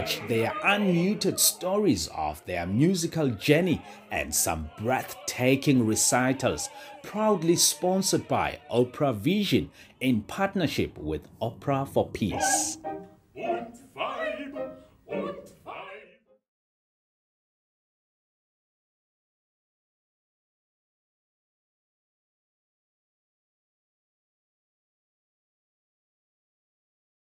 watch their unmuted stories of their musical journey and some breathtaking recitals, proudly sponsored by Opera Vision in partnership with Opera for Peace.